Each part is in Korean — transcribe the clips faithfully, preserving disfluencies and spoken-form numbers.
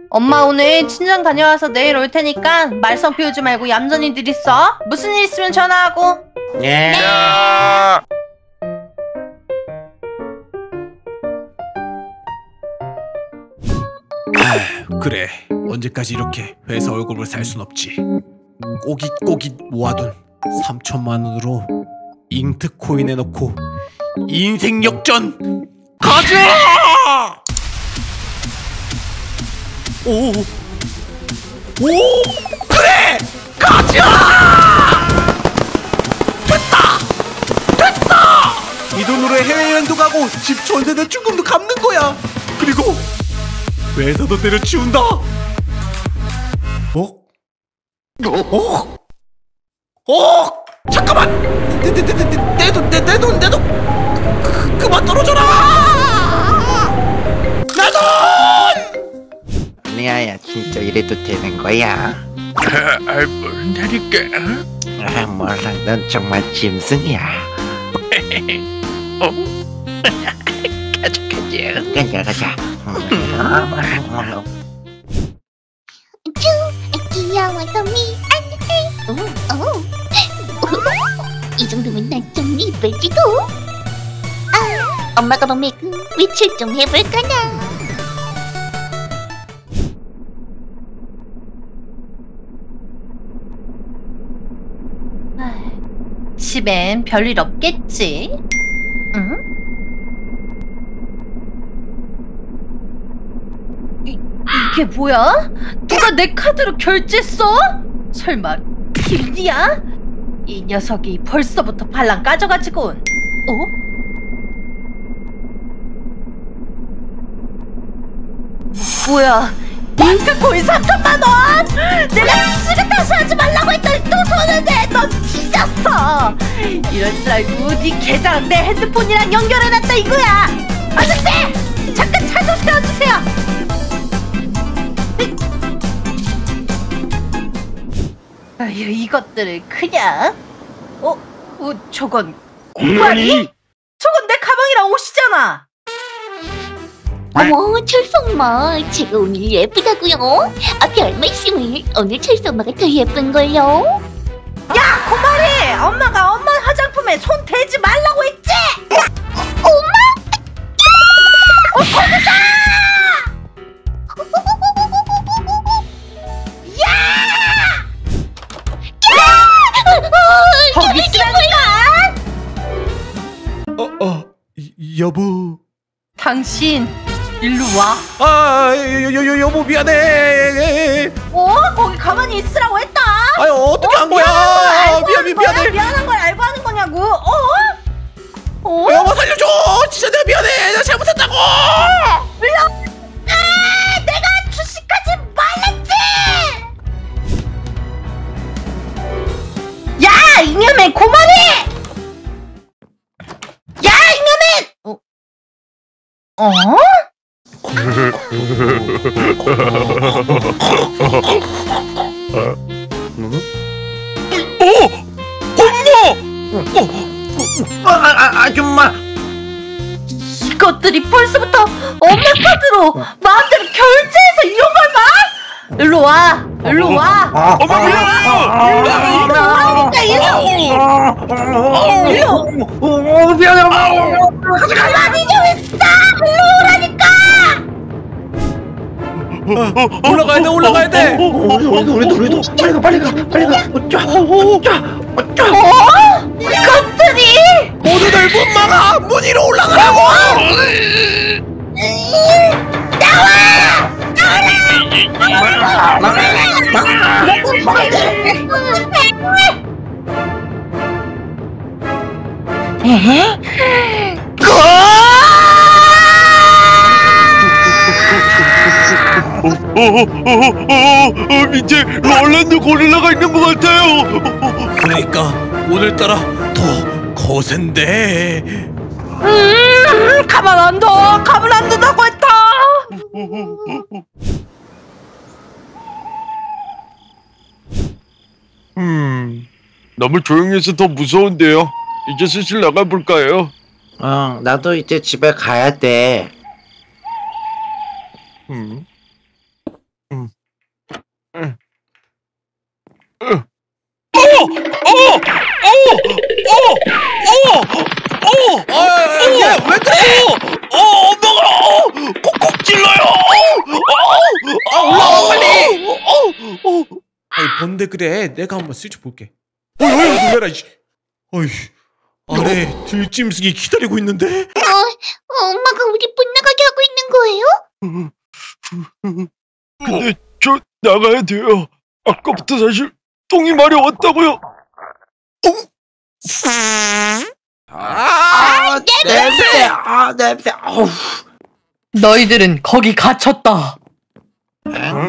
엄마 오늘 친정 다녀와서 내일 올 테니까 말썽 피우지 말고 얌전히들 있어. 무슨 일 있으면 전화하고. 예. 네. 아휴, 그래. 언제까지 이렇게 회사 월급을 살 순 없지. 꼬깃꼬깃 모아둔 삼천만 원으로 잉트코인 해놓고 인생 역전 가자! 오, 오, 그래! 가자! 됐다! 됐다! 이 돈으로 해외여행도 가고 집 전세 대출금도 갚는 거야. 그리고 회사도 때려치운다. 어? 어? 어? 잠깐만! 내, 내, 내, 내, 내 돈, 내, 내 돈, 내 돈! 그, 그만 떨어져라! 내 돈! 리아야, 진짜 이래도 되는 거야? 아, 모른다니까. 아, 몰라. 넌 정말 짐승이야. 어? 가자, 가자. 가자, 가자. 귀여워서 미안해. 오, 오. 이 정도면 난 좀 이쁠지도. 아, 엄마가 몸매그 외출 좀 해볼까나. 집엔 별일 없겠지? 응? 이, 이게 뭐야? 누가 내 카드로 결제했어? 설마 김리야? 이 녀석이 벌써부터 발랑 까져가지고. 어? 뭐야? 잉크코인 삼천만 원! 내가 지금 다시 하지 말라고 했더니 또 손을 내! 넌 뒤졌어! 이럴 줄 알고 네 계좌랑 내 핸드폰이랑 연결해놨다 이거야! 아저씨! 잠깐 차 좀 세워주세요! 아휴, 이것들을 그냥... 어? 어, 저건 공간이? 저건 내 가방이랑 옷이잖아! 어머, 철수 엄마, 제가 오늘 예쁘다고요? 아, 별 말씀을. 오늘 철수 엄마가 더 예쁜걸요? 야, 고마리! 엄마가 엄마 화장품에 손 대지 말라고 했지? 어, 엄마? 어, 거기서! 야! 거기 있으라니까! 어, 어, 이, 여보. 당신 일로 와. 아, 여, 여, 여, 여보 미안해. 어? 거기 가만히 있으라고 했다. 아유, 어떻게 어, 한 거야? 미안한 걸 알고 미안해, 하는 거야? 미안해. 미안한 걸 알고 하는 거냐고? 어? 어? 여보 살려줘. 진짜 내가 미안해. 내가 잘못했다고. 일로. 아, 내가 주식하지 말랬지. 야, 이년의 고마리. 야, 이년의. 어? 어? 어! 엄마! 아, 아, 아줌마! 이것들이 벌써부터 엄마 카드로 마음대로 결제해서 이런 걸 봐? 일로 와, 일로 와. 엄마 미안해요! 일로 오라니까, 일로. 일로. 어, 미안해, 엄마! 가만히 좀 있어. 일로 오라니까. 어, 올라가야 돼, 올라가야 돼. 우리도, 우리도, 우리도. 빨리 가, 빨리 가, 빨리 가. 어쩌, 어쩌, 어쩌. 어? 이것들이. 모두들 문 막아. 문 위로 올라가라고. 에헤? 어, 어, 어, 어, 어, 밑에 롤랜드 고릴라가 있는 것 같아요. 그러니까 오늘따라 더 거센데. 음, 가만 안 둬. 가만 안 둔다고 했다. 음, 너무 조용해서 더 무서운데요. 이제 슬슬 나가볼까요? 어, 나도 이제 집에 가야 돼. 음. 뭔데 그래? 내가 한번 슬쩍 볼게. 어이 어이 놀래라. 어이 아래 들짐승이 기다리고 있는데? 어, 엄마가 우리 못 나가게 하고 있는 거예요? 근데 저 나가야 돼요. 아까부터 사실 똥이 마려웠다고요. 아, 냄새. 아, 냄새. 어우. 너희들은 거기 갇혔다. 응?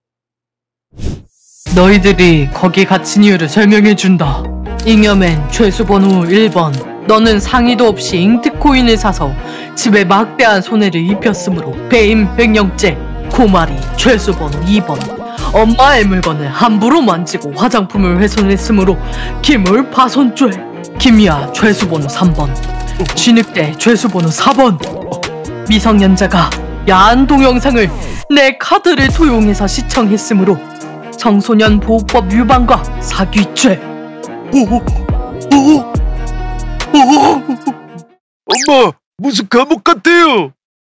너희들이 거기 갇힌 이유를 설명해준다. 잉여맨 죄수번호 일 번. 너는 상의도 없이 잉트코인을 사서 집에 막대한 손해를 입혔으므로 배임 횡령죄. 고마리 죄수번호 이 번. 엄마의 물건을 함부로 만지고 화장품을 훼손했으므로 기물파손죄. 김이야 죄수번호 삼 번. 진흙대 죄수번호 사 번. 미성년자가 야한 동영상을 내 카드를 도용해서 시청했으므로 청소년 보호법 위반과 사기죄. 엄마, 무슨 감옥 같아요?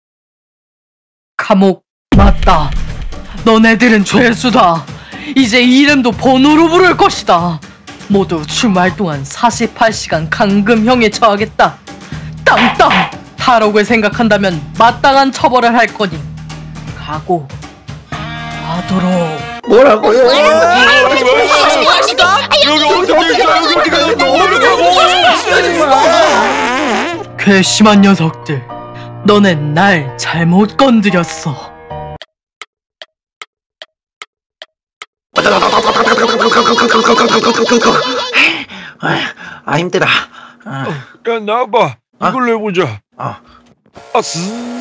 감옥 맞다. 너네들은 죄수다. 이제 이름도 번호로 부를 것이다. 모두 주말 동안 사십팔 시간 감금형에 처하겠다. 땅땅! 탈옥을 생각한다면 마땅한 처벌을 할 거니 각오하도록. 뭐라고요? 괘씸한 녀석들, 너넨 날 잘못 건드렸어. 아, 힘들어. 아, 야, 나와봐. 아? 이걸로 해보자. 아. 아스.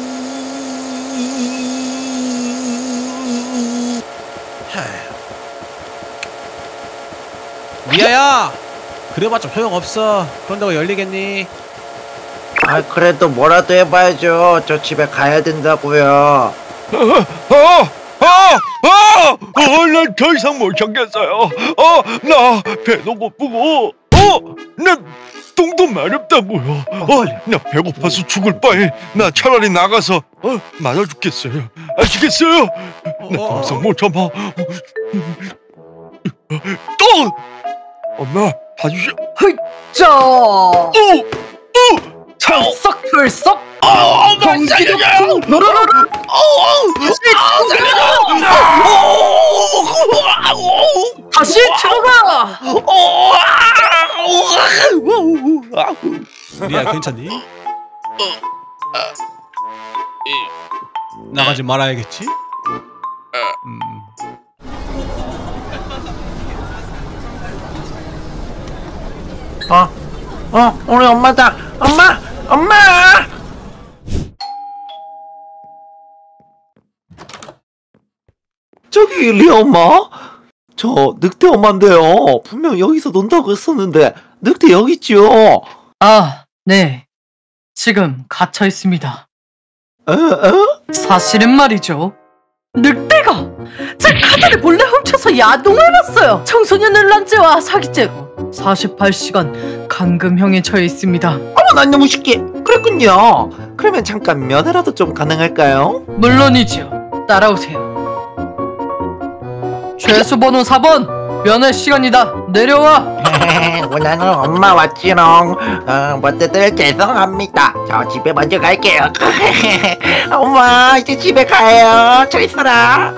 미아야. 그래봤자 소용없어. 그런다고 열리겠니? 아, 그래도 뭐라도 해봐야죠. 저 집에 가야 된다고요. 아! 아! 아! 어, 난 더 이상 못 참겠어요. 어, 나 배도 고프고, 어, 난 똥도 마렵다고요. 어, 나 배고파서 죽을 바에 나 차라리 나가서 어, 맞아 죽겠어요. 아시겠어요? 나 더 이상 못 참아. 또! 엄마, 봐주셔. 자, 오! 오! 털썩 털썩. 어, 경기도 노로로로. 다시 들어가. 미아 괜찮니? 나가지 말아야겠지? 음. 어, 어, 우리 엄마다. 엄마, 엄마. 저기 리아 엄마? 저 늑대 엄마인데요. 분명 여기서 논다고 했었는데 늑대 여기 있죠? 아, 네. 지금 갇혀 있습니다. 에? 에? 사실은 말이죠. 늑대가 제 카드를 몰래 훔쳐서 야동을 봤어요. 청소년 논란죄와 사기죄로 사십팔 시간 감금형에 처해 있습니다. 어머, 난 너무 쉽게. 그랬군요. 그러면 잠깐 면회라도 좀 가능할까요? 물론이지요. 따라오세요. 죄수번호 사 번. 면회 시간이다. 내려와. 나는 엄마 왔지롱. 어, 모두들 죄송합니다. 저 집에 먼저 갈게요. 엄마, 이제 집에 가요. 저 있어라.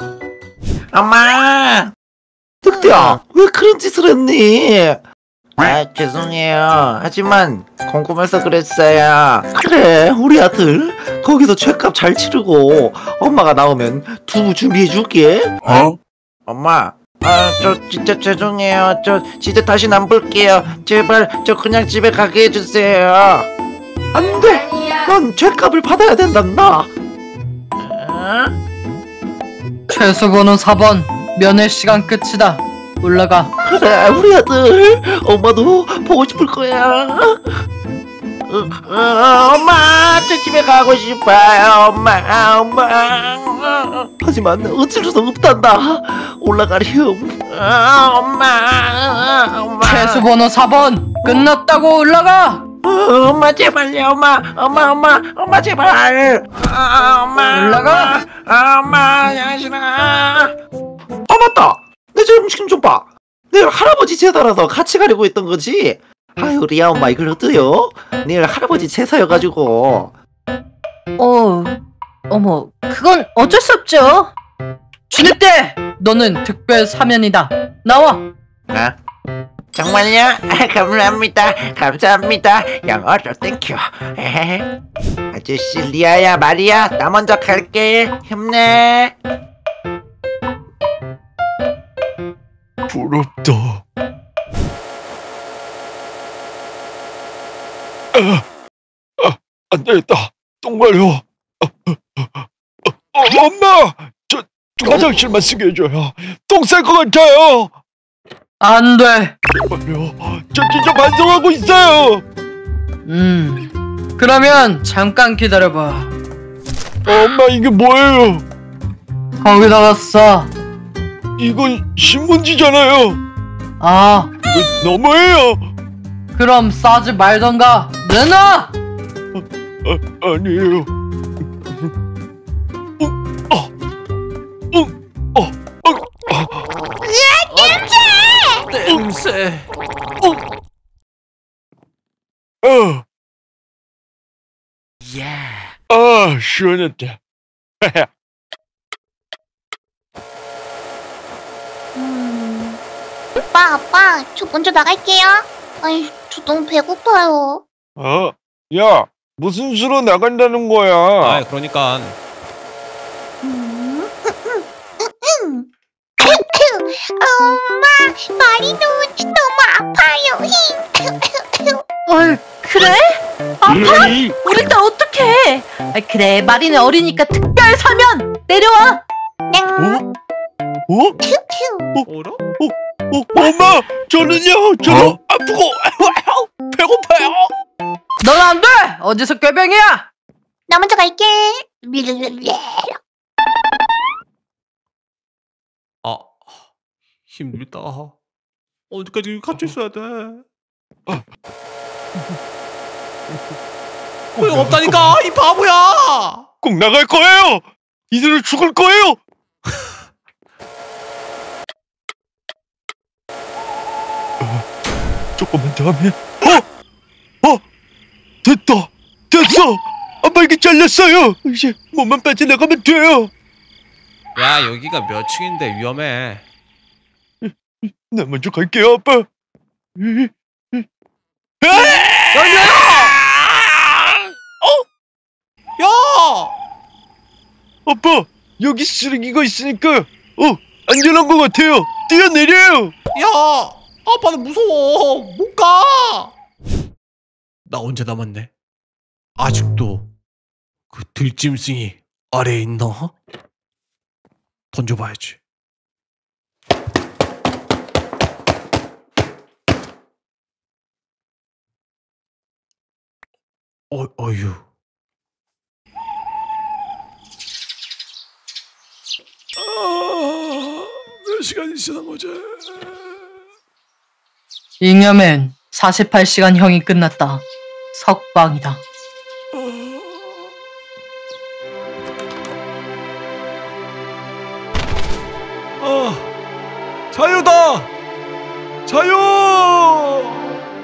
엄마. 늑대야, 왜 그런 짓을 했니? 아, 죄송해요. 하지만 궁금해서 그랬어요. 그래, 우리 아들 거기서 죄값 잘 치르고 엄마가 나오면 두부 준비해 줄게. 어? 엄마, 아, 저 진짜 죄송해요. 저 진짜 다신 안 볼게요. 제발 저 그냥 집에 가게 해주세요. 안 돼. 넌 죄값을 받아야 된단다. 어? 죄수번호 사 번. 면회 시간 끝이다. 올라가. 그래, 우리 아들 엄마도 보고 싶을 거야. 어, 어, 엄마, 저 집에 가고 싶어요. 엄마, 엄마. 하지만 어쩔 수 없단다. 올라가렴. 어, 엄마, 엄마. 죄수번호 사 번. 끝났다고. 올라가. 어, 엄마 제발요. 엄마, 엄마, 엄마, 엄마 제발. 아, 엄마, 올라가. 아, 엄마, 양신아. 아, 맞다. 내 저 음식 지금 좀 봐. 내일 할아버지 제사라서 같이 가려고 했던 거지. 아유 리아 엄마 이걸 어때요? 내일 할아버지 제사여가지고. 어, 어머, 그건 어쩔 수 없죠. 주늑대, 너는 특별 사면이다. 나와. 아? 정말요? 아, 감사합니다. 감사합니다. 영어로 땡큐. 에헤. 아저씨 리아야 마리아 나 먼저 갈게. 힘내. 부럽다. 아, 아, 안 되겠다. 똥 마려. 아, 아, 아, 엄마, 저, 저 화장실만 쓰게 해줘요. 똥 쌀 것 같아요. 안 돼. 제발요. 저 진짜 반성하고 있어요. 음, 그러면 잠깐 기다려봐. 엄마 이게 뭐예요? 거기다가 싸. 이건 신문지잖아요. 아, 이거 너무해요. 그럼 싸지 말던가. 내놔. 아, 아니에요. 어, 어, 어, 어, 어, 냄새. 어, 야. 아, 시원했다. 음... 아빠, 아빠, 저 먼저 나갈게요. 아이, 저 너무 배고파요. 어, 야, 무슨 수로 나간다는 거야? 아, 그러니까. 음... 엄마, 마리도 너무 아파요. 어이, 그래? 아파? 우리 딸 어떡해? 아, 그래, 마리는 어리니까 특별 사면 내려와. 냥. 어? 어라? 어, 엄마, 저는요, 저는 어? 아프고 배고파요. 넌 안 돼. 어디서 꾀병이야? 나 먼저 갈게. 아, 힘들다. 어디까지 같이 있어야 돼? 왜 없다니까 이 바보야! 꼭 나갈 거예요. 이대로 죽을 거예요. 어, 조금만 더 하면 어, 어, 됐다, 됐어. 안발기 잘렸어요. 이제 몸만 빠져나가면 돼요. 야, 여기가 몇 층인데 위험해. 나 먼저 갈게요, 아빠. 야! 아빠, 여기 쓰레기가 있으니까 어, 안전한 것 같아요. 뛰어내려요. 야! 아빠는 무서워. 못 가. 나 언제 남았네? 아직도 그 들짐승이 아래에 있나? 던져봐야지. 어, 어휴. 아, 몇 시간이 지난 거지? 잉여맨, 사십팔 시간형이 끝났다. 석방이다. 아, 자유다! 자유!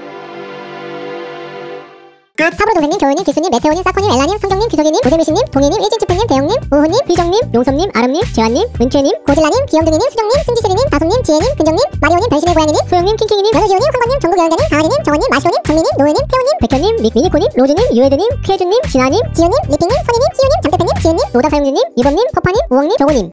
사부로 동생님, 교우님, 기수님, 메테오님, 사코님, 엘라님, 성경님, 귀석이님, 고재미신님, 동희님, 일진치프님, 대영님, 우후님, 비정님, 용섭님, 아름님, 재환님, 은채님, 고질라님, 귀염둥이님, 수정님, 승지슬이님, 다솜님, 지혜님, 근정님, 마리오님, 변신의 고양이님, 소영님, 킹킹이님, 여자지호님, 황건님, 전국여행자님, 강아지님, 정원님, 마시오님, 장미님, 노예님, 태호님, 백현님, 미, 미니코님, 로즈님, 유에드님, 쾌준님, 진아님, 지효님, 리핑님, 선희님, 시우님, 장대표님, 지은님, 노다사용주님, 유범님, 퍼파님, 우엉님, 정호님.